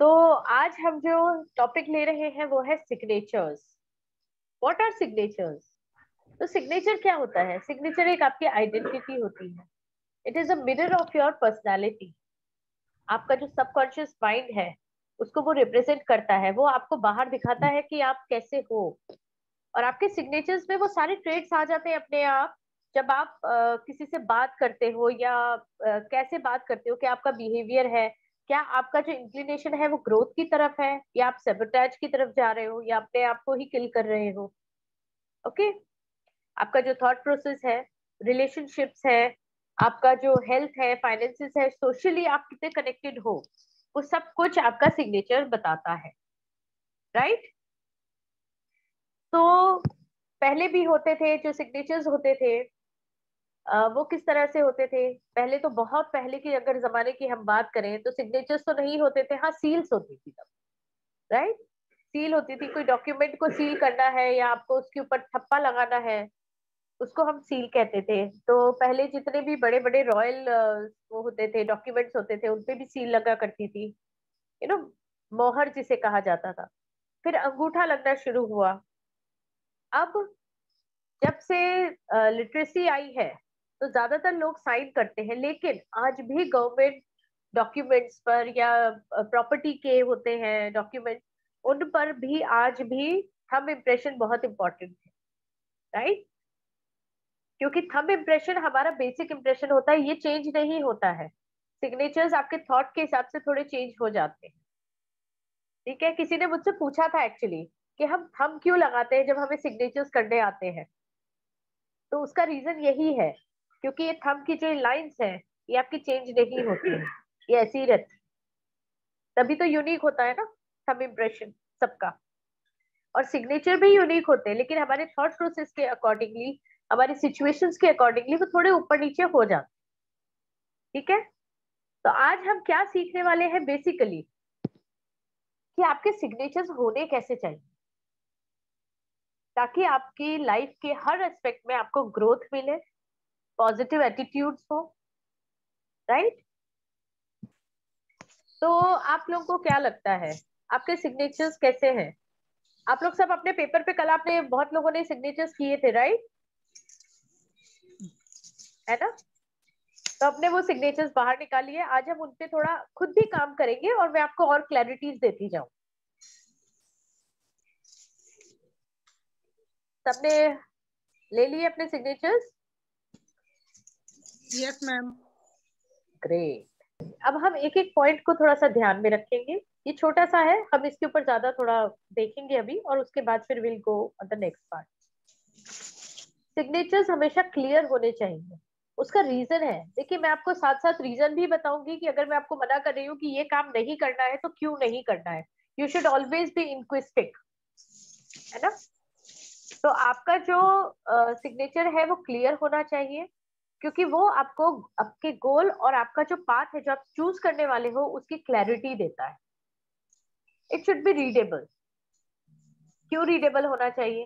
तो आज हम जो टॉपिक ले रहे हैं वो है सिग्नेचर्स। What are signatures? तो सिग्नेचर क्या होता है? सिग्नेचर एक आपकी आइडेंटिटी होती है। It is a mirror of your personality. आपका जो सबकॉन्शियस माइंड है उसको वो रिप्रेजेंट करता है, वो आपको बाहर दिखाता है कि आप कैसे हो। और आपके सिग्नेचर्स में वो सारे ट्रेड्स आ जाते हैं अपने आप। जब आप किसी से बात करते हो या कैसे बात करते हो, क्या आपका बिहेवियर है, क्या आपका जो इंक्लिनेशन है वो ग्रोथ की तरफ है या आप सेबोटेज की तरफ जा रहे हो या अपने आप को ही किल कर रहे हो। ओके। आपका जो थॉट प्रोसेस है, रिलेशनशिप्स है, आपका जो हेल्थ है, फाइनेंसेस है, सोशली आप कितने कनेक्टेड हो, वो सब कुछ आपका सिग्नेचर बताता है। राइट? तो पहले भी होते थे जो सिग्नेचर्स होते थे, वो किस तरह से होते थे? पहले तो बहुत पहले की अगर जमाने की हम बात करें तो सिग्नेचर्स तो नहीं होते थे, हाँ सील्स होती थी तब। राइट? सील होती थी। कोई डॉक्यूमेंट को सील करना है या आपको उसके ऊपर ठप्पा लगाना है, उसको हम सील कहते थे। तो पहले जितने भी बड़े बड़े रॉयल वो होते थे, डॉक्यूमेंट्स होते थे, उनपे भी सील लगा करती थी। यू नो, मोहर जिसे कहा जाता था। फिर अंगूठा लगना शुरू हुआ। अब जब से लिटरेसी आई है तो ज्यादातर लोग साइन करते हैं, लेकिन आज भी गवर्नमेंट डॉक्यूमेंट्स पर या प्रॉपर्टी के होते हैं डॉक्यूमेंट, उन पर भी आज भी थंब इम्प्रेशन बहुत इंपॉर्टेंट है। राइट? क्योंकि थंब इम्प्रेशन हमारा बेसिक इम्प्रेशन होता है, ये चेंज नहीं होता है। सिग्नेचर्स आपके थॉट के हिसाब से थोड़े चेंज हो जाते हैं। ठीक है। किसी ने मुझसे पूछा था एक्चुअली कि हम थंब क्यों लगाते हैं जब हमें सिग्नेचर्स करने आते हैं। तो उसका रीजन यही है, क्योंकि ये थंब की जो लाइंस है ये आपकी चेंज नहीं होती है, ये ऐसी ही रहती। तभी तो यूनिक होता है ना थंब इम्प्रेशन सबका। और सिग्नेचर भी यूनिक होते हैं, लेकिन हमारे थॉट प्रोसेस के अकॉर्डिंगली, हमारी सिचुएशंस के अकॉर्डिंगली वो थोड़े ऊपर नीचे हो जाते। ठीक है। तो आज हम क्या सीखने वाले हैं बेसिकली, कि आपके सिग्नेचर्स होने कैसे चाहिए ताकि आपकी लाइफ के हर एस्पेक्ट में आपको ग्रोथ मिले, पॉजिटिव एटीट्यूड्स हो। राइट? तो आप लोगों को क्या लगता है आपके सिग्नेचर्स कैसे हैं? आप लोग सब अपने पेपर पे, कल आपने बहुत लोगों ने सिग्नेचर्स किए थे, राइट? है ना? तो अपने वो सिग्नेचर्स बाहर निकालिए। आज हम उन पे थोड़ा खुद भी काम करेंगे और मैं आपको और क्लैरिटीज देती जाऊं। सबने ले लिए अपने सिग्नेचर्स? Yes ma'am. ग्रेट। अब हम एक एक पॉइंट को थोड़ा सा ध्यान में रखेंगे। ये छोटा सा है, हम इसके ऊपर ज्यादा थोड़ा देखेंगे अभी, और उसके बाद फिर will go the next part. Signatures हमेशा क्लियर होने चाहिए। उसका रीजन है, देखिए मैं आपको साथ साथ रीजन भी बताऊंगी कि अगर मैं आपको मना कर रही हूँ कि ये काम नहीं करना है तो क्यों नहीं करना है। You should always be inquisitive, है ना? तो आपका जो सिग्नेचर है वो क्लियर होना चाहिए, क्योंकि वो आपको आपके गोल और आपका जो पाथ है जो आप चूज करने वाले हो उसकी क्लैरिटी देता है। It should be readable. क्यों रीडेबल होना चाहिए?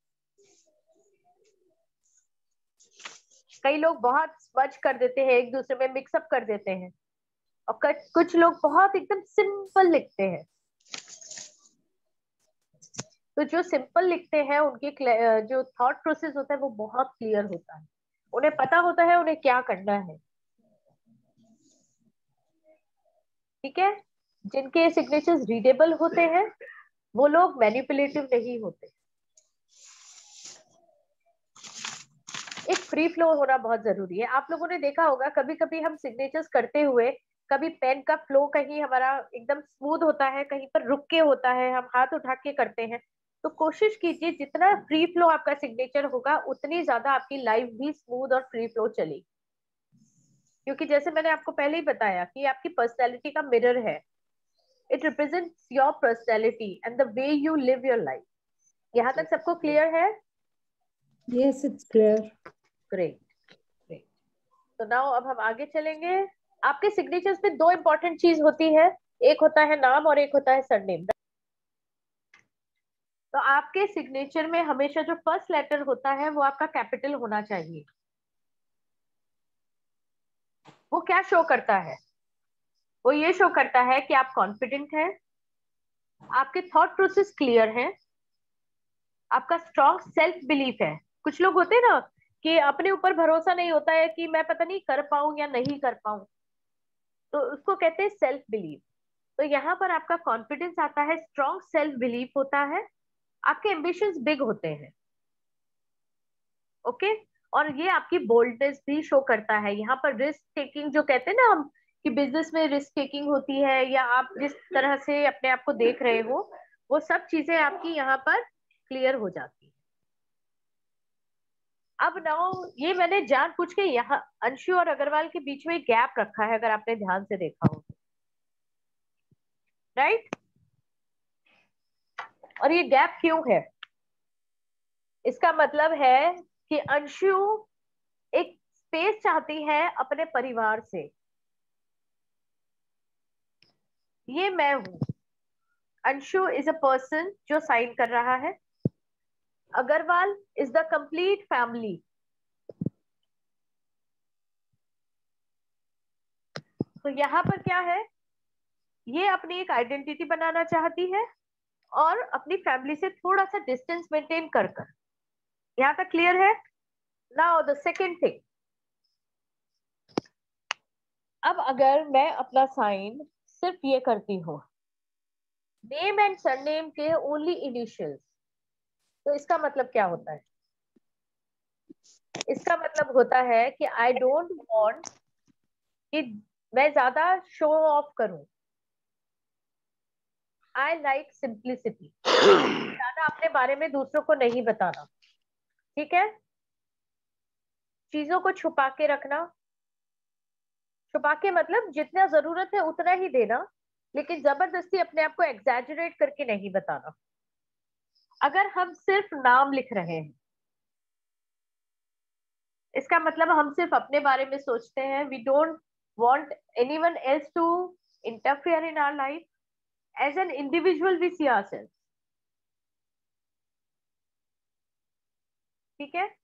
कई लोग बहुत स्मच कर देते हैं, एक दूसरे में मिक्सअप कर देते हैं, और कुछ लोग बहुत एकदम सिंपल लिखते हैं। तो जो सिंपल लिखते हैं उनकी जो थॉट प्रोसेस होता है वो बहुत क्लियर होता है, उन्हें पता होता है उन्हें क्या करना है। ठीक है। जिनके सिग्नेचर्स रीडेबल होते हैं वो लोग मैनिपुलेटिव नहीं होते। एक फ्री फ्लो होना बहुत जरूरी है। आप लोगों ने देखा होगा कभी कभी हम सिग्नेचर्स करते हुए, कभी पेन का फ्लो कहीं हमारा एकदम स्मूथ होता है, कहीं पर रुक के होता है, हम हाथ उठा के करते हैं। तो कोशिश कीजिए जितना फ्री फ्लो आपका सिग्नेचर होगा उतनी ज्यादा आपकी लाइफ भी स्मूथ और फ्री फ्लो चलेगी। क्योंकि जैसे मैंने आपको पहले ही बताया कि आपकी पर्सनैलिटी का मिरर है। It represents your personality and the way you live your life. यहाँ तक सबको क्लियर है? Yes, it's clear. Great great. तो नाउ अब हम आगे चलेंगे। आपके सिग्नेचर्स में दो इंपॉर्टेंट चीज होती है, एक होता है नाम और एक होता है सरनेम। तो आपके सिग्नेचर में हमेशा जो फर्स्ट लेटर होता है वो आपका कैपिटल होना चाहिए। वो क्या शो करता है? वो ये शो करता है कि आप कॉन्फिडेंट हैं, आपके थॉट प्रोसेस क्लियर है, आपका स्ट्रॉन्ग सेल्फ बिलीफ है। कुछ लोग होते हैं ना कि अपने ऊपर भरोसा नहीं होता है कि मैं पता नहीं कर पाऊं या नहीं कर पाऊं, तो उसको कहते हैं सेल्फ बिलीफ। तो यहाँ पर आपका कॉन्फिडेंस आता है, स्ट्रॉन्ग सेल्फ बिलीफ होता है, आपके एम्बिशंस बिग होते हैं। ओके। और ये आपकी बोल्डनेस भी शो करता है। यहाँ पर रिस्क टेकिंग जो कहते हैं ना हम, कि बिजनेस में रिस्क टेकिंग होती है, या आप जिस तरह से अपने आप को देख रहे हो, वो सब चीजें आपकी यहाँ पर क्लियर हो जाती है। अब नाउ ये मैंने जानबूझ के यहाँ अंशु और अग्रवाल के बीच में गैप रखा है, अगर आपने ध्यान से देखा हो, राइट। और ये गैप क्यों है? इसका मतलब है कि अंशु एक स्पेस चाहती है अपने परिवार से। ये मैं हूं। अंशु इज अ पर्सन जो साइन कर रहा है, Agarwal is the complete family. तो यहाँ पर क्या है, ये अपनी एक आइडेंटिटी बनाना चाहती है और अपनी फैमिली से थोड़ा सा डिस्टेंस मेंटेन कर कर। यहाँ तक क्लियर है? नाउ द सेकेंड थिंग, अब अगर मैं अपना साइन सिर्फ ये करती हूँ, नेम एंड सरनेम के ओनली इनिशियल्स, तो इसका मतलब क्या होता है? इसका मतलब होता है कि आई डोंट वांट कि मैं ज्यादा शो ऑफ करूं। आई लाइक सिंप्लिसिटी, ज्यादा अपने बारे में दूसरों को नहीं बताना। ठीक है, चीजों को छुपा के रखना। छुपा के मतलब जितना जरूरत है उतना ही देना, लेकिन जबरदस्ती अपने आप को एग्जैजरेट करके नहीं बताना। अगर हम सिर्फ नाम लिख रहे हैं, इसका मतलब हम सिर्फ अपने बारे में सोचते हैं। We don't want anyone else to interfere in our life. As an individual we see ourself. ठीक है।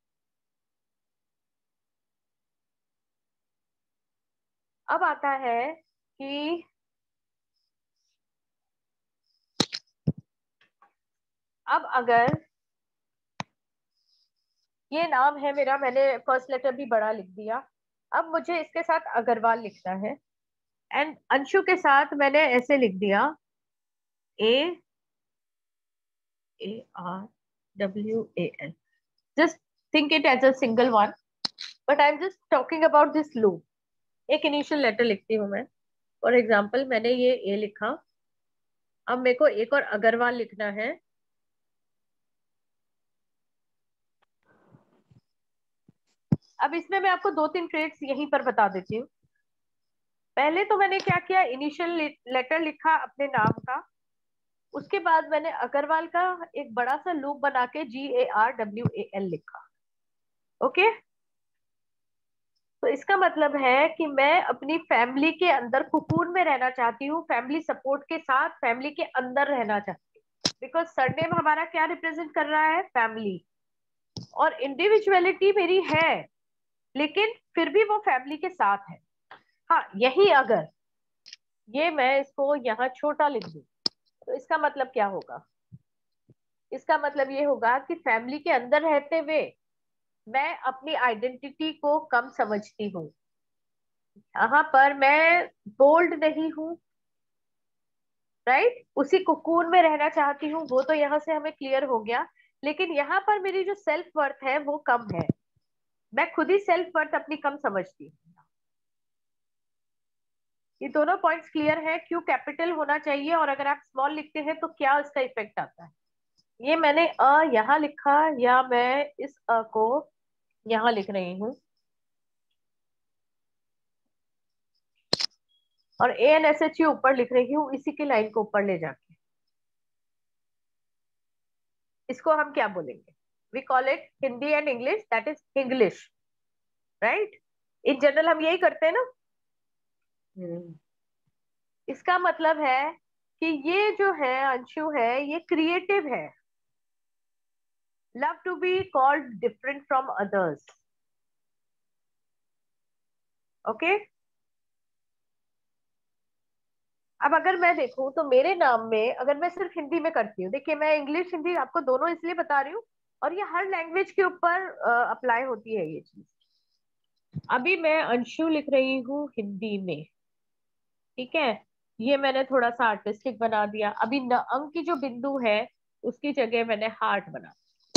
अब आता है कि अब अगर ये नाम है मेरा, मैंने फर्स्ट लेटर भी बड़ा लिख दिया, अब मुझे इसके साथ अग्रवाल लिखना है। एंड अंशु के साथ मैंने ऐसे लिख दिया, A ARWAL। Just think it as a single one, but I am just talking about this loop. एक इनिशियल लेटर लिखती हूँ मैं। फॉर एग्जाम्पल मैंने ये ए लिखा, अब मेरे को एक और अग्रवाल लिखना है। अब इसमें मैं आपको 2-3 ट्रेड्स यहीं पर बता देती हूँ। पहले तो मैंने क्या किया, इनिशियल लेटर लिखा अपने नाम का, उसके बाद मैंने अग्रवाल का एक बड़ा सा लूप बना के GARWAL लिखा। ओके। तो इसका मतलब है कि मैं अपनी फैमिली के अंदर कुकून में रहना चाहती हूँ, फैमिली सपोर्ट के साथ फैमिली के अंदर रहना चाहती हूँ। बिकॉज सरनेम हमारा क्या रिप्रेजेंट कर रहा है? फैमिली। और इंडिविजुअलिटी मेरी है, लेकिन फिर भी वो फैमिली के साथ है। हाँ, यही अगर ये मैं इसको यहाँ छोटा लिख दूं, तो इसका मतलब क्या होगा? इसका मतलब ये होगा कि फैमिली के अंदर रहते हुए मैं अपनी आइडेंटिटी को कम समझती हूँ। यहाँ पर मैं बोल्ड नहीं हूँ, राइट। उसी कुकून में रहना चाहती हूँ, वो तो यहाँ से हमें क्लियर हो गया। लेकिन यहाँ पर मेरी जो सेल्फ वर्थ है वो कम है। मैं खुद ही सेल्फ वर्थ अपनी कम समझती हूँ। ये दोनों पॉइंट्स क्लियर है, क्यों कैपिटल होना चाहिए और अगर आप स्मॉल लिखते हैं तो क्या उसका इफेक्ट आता है। ये मैंने यहाँ लिखा, या मैं इस को यहाँ लिख रही हूँ, और ANSHU ऊपर लिख रही हूँ, इसी की लाइन को ऊपर ले जाके। इसको हम क्या बोलेंगे? We call it Hindi and English, that is English, right. In general हम यही करते हैं ना। इसका मतलब है कि ये जो है अंशु है, ये क्रिएटिव है। Love to be called different from others. Okay. अब अगर मैं देखूं तो मेरे नाम में अगर मैं सिर्फ हिंदी में करती हूँ, देखिए मैं इंग्लिश हिंदी आपको दोनों इसलिए बता रही हूँ, और ये हर लैंग्वेज के ऊपर अप्लाई होती है ये चीज। अभी मैं अंशु लिख रही हूँ हिंदी में, ठीक है, ये मैंने थोड़ा सा आर्टिस्टिक बना दिया। अभी न अंक की जो बिंदु है उसकी जगह मैंने हार्ट बना,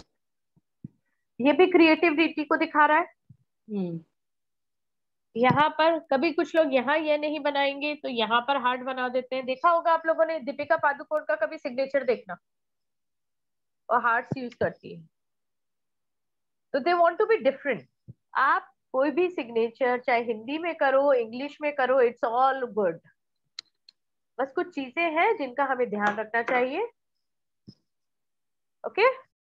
ये भी क्रिएटिविटी को दिखा रहा है। हम्म। यहाँ पर कभी कुछ लोग यहाँ ये नहीं बनाएंगे तो यहाँ पर हार्ट बना देते हैं। देखा होगा आप लोगों ने दीपिका पादुकोण का कभी सिग्नेचर देखना, और हार्ट्स यूज करती है, तो they want to be different. आप कोई भी सिग्नेचर चाहे हिंदी में करो इंग्लिश में करो, इट्स ऑल गुड। बस कुछ चीजें हैं जिनका हमें ध्यान रखना चाहिए। ओके